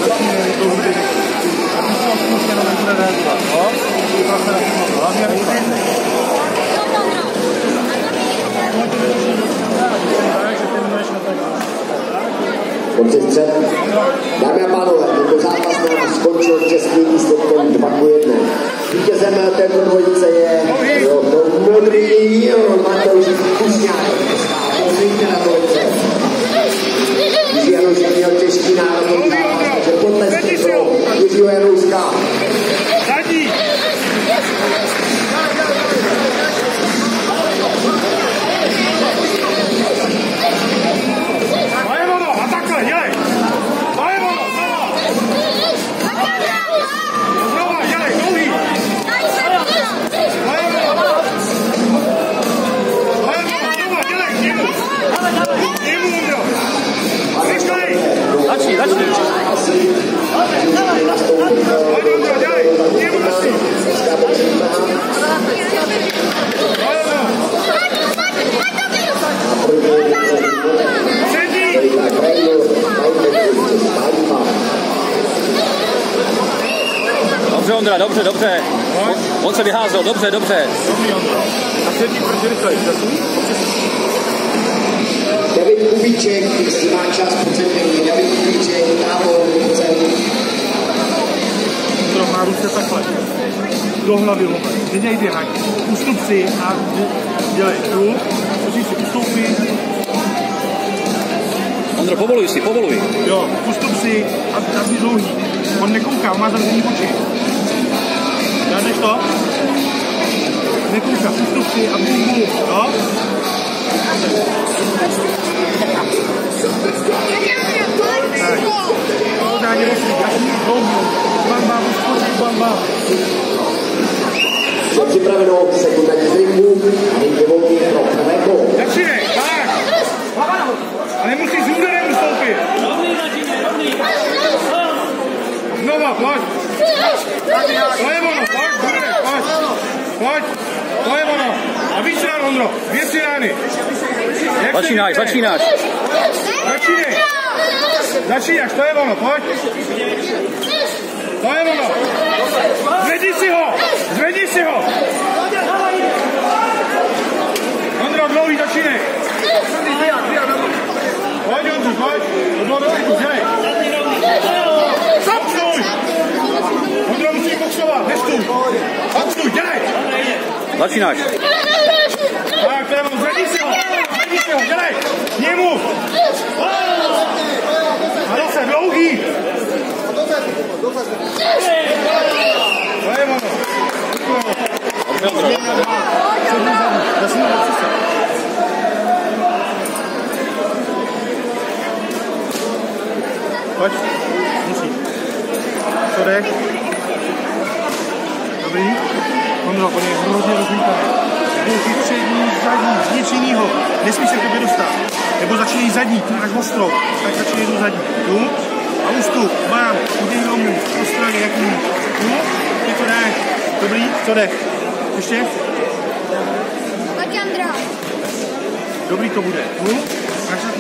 Dámy a pánové, tento zápas nám skončil čestným výsledkem 2:1. Vítězem této dvojice je modrý Matouš Kušňák. Pozvíte na dvojice. Jiří Janoušek měl těžký národní zápas, takže potlesky pro Jiřího Janouška. Dobře, Ondra, dobře. On se vyházel, dobře. Dobrý, Ondra. A předtím, protože rychlej, David Kubíček, jestli má čas procentní, David Kubíček, tábor, procent. Ondra má ruce takhle. Do hlavy lobe. Ty nejde haň. Ustup si a dělej tu. Musíš si ustoupit. Ondro, povoluj. Jo, ustup si a jsi dlouhý. On nekouká, on má zavřený oči. Dáš to? Nekouká, ustup si a bum, jo? Tak. Podání rozsvík, jasný, dlouhý. Bamba. Je připraveno sekundární trinku a nejde volný pro pravé kolo. Začínej, tak! A nemusíš z úderem ustoupit. Znova, pojď. To je ono, pojď. To je ono. A víc rán, Ondro, 2 rány. Začínáš. Začínáš, to je ono, pojď. To je ono. Zvedni si ho. Ondro, dlouhý, začínej. Pojď, Ondro, pojď. To bylo dobrý, dělej. Stůj. Ondro, musí boxovat, nestůj. Stůj, dělej. Začínáš. Tak, to je ono, zvedni si ho, dělej. Němu. A zase dlouhý. To je ono. Pojď, musíš. Co jde? Dobrý. Ondro, on je hrozně rozlítaný. Bouchy přední, zadní, nic jinýho. Nesmíš se k tobě dostat. Nebo začínej zadní, to máš ostrou. Tak začínej do zadní. Tu. A ústup, bám, udej nomu, ostraně, jak mít. Tu. Ty to dáš. Dobrý, co jde? Ještě? Pojď, Andra. Dobrý to bude. Tu. Tak se to.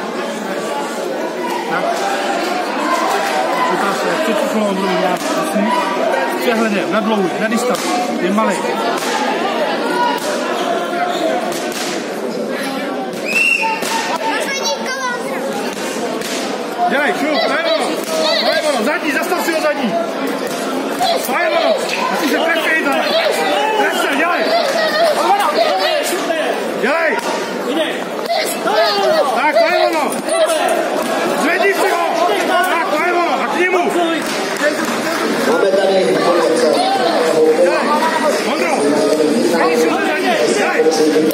Tak. Připrav se, co tu Ondru dělat? Přehledem, na dlouhý, na distanc. Je malý. Dělej, šup, to je ono, zadní, zastav si ho zadní. To je ono, musíš se trefit, tref se, dělej. Dělej. Tak, to je ono. Zvedni si ho. Tak, to je ono, a k němu. Máme tady konec. Dělej, Ondro, zvedni si ho zadní, dělej.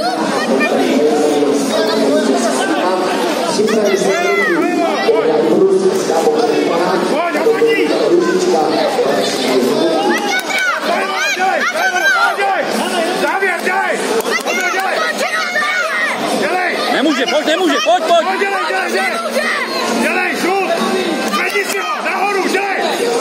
Pojď, hodí! Závěr, dělej! Dělej! Nemůže, pojď! Dělej, šut! Zvedni si ho, nahoru, dělej!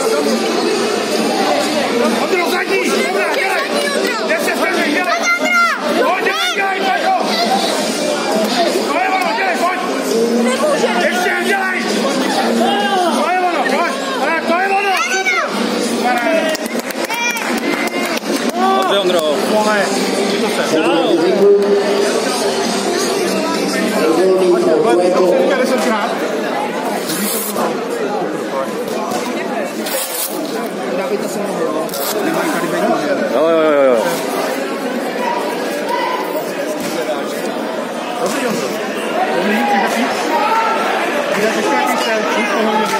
Ondro, zadní, dobrá, dělej! 10 vteřin, dělej! Pojď, dělej, Paťo! To je ono, dělej, pojď! Ještě, dělej! To je ono, pojď! Dobře, Ondro. Vole, to se. To se říká 10krát. Dávejte se nohy, jo. Jo. Dobrý, Ondro. Dobrý, ty taky. Vydáš ještě nějaký střel,